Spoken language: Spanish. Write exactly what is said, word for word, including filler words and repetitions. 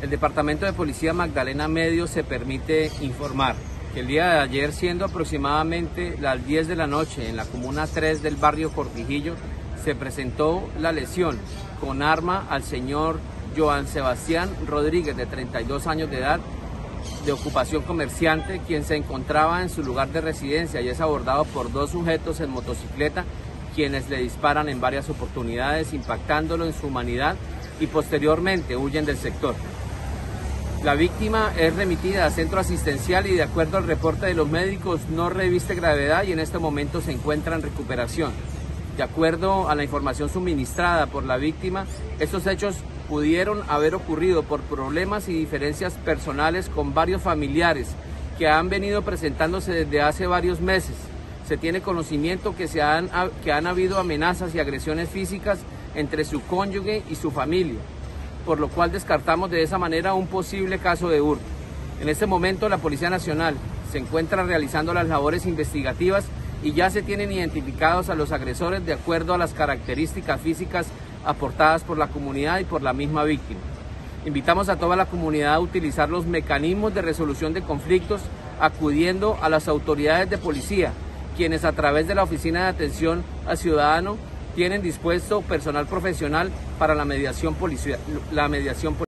El Departamento de Policía Magdalena Medio se permite informar que el día de ayer, siendo aproximadamente las diez de la noche en la comuna tres del barrio Cortijillo, se presentó la lesión con arma al señor Joan Sebastián Rodríguez, de treinta y dos años de edad, de ocupación comerciante, quien se encontraba en su lugar de residencia y es abordado por dos sujetos en motocicleta, quienes le disparan en varias oportunidades, impactándolo en su humanidad, y posteriormente huyen del sector. La víctima es remitida a centro asistencial y, de acuerdo al reporte de los médicos, no reviste gravedad y en este momento se encuentra en recuperación. De acuerdo a la información suministrada por la víctima, estos hechos pudieron haber ocurrido por problemas y diferencias personales con varios familiares que han venido presentándose desde hace varios meses. Se tiene conocimiento que, se han, que han habido amenazas y agresiones físicas entre su cónyuge y su familia, por lo cual descartamos de esa manera un posible caso de hurto. En este momento la Policía Nacional se encuentra realizando las labores investigativas y ya se tienen identificados a los agresores de acuerdo a las características físicas aportadas por la comunidad y por la misma víctima. Invitamos a toda la comunidad a utilizar los mecanismos de resolución de conflictos acudiendo a las autoridades de policía, quienes a través de la Oficina de Atención al Ciudadano tienen dispuesto personal profesional para la mediación policial, la mediación policial.